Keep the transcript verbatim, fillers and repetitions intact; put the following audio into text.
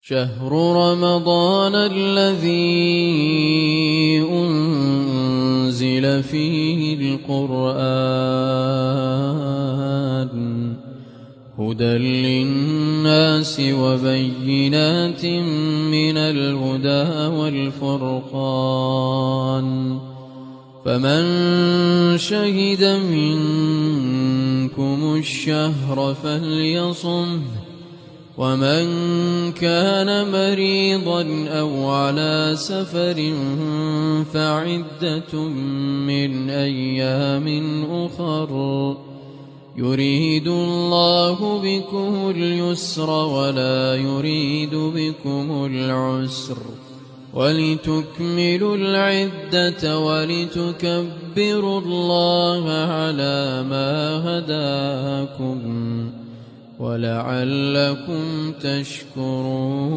شهر رمضان الذي أنزل فيه القرآن هدى للناس وبينات من الهدى والفرقان فمن شهد منكم الشهر فليصمه ومن كان مريضا أو على سفر فعدة من أيام أخر يريد الله بكم اليسر ولا يريد بكم العسر ولتكملوا العدة ولتكبروا الله على ما هداكم ولعلكم تشكرون.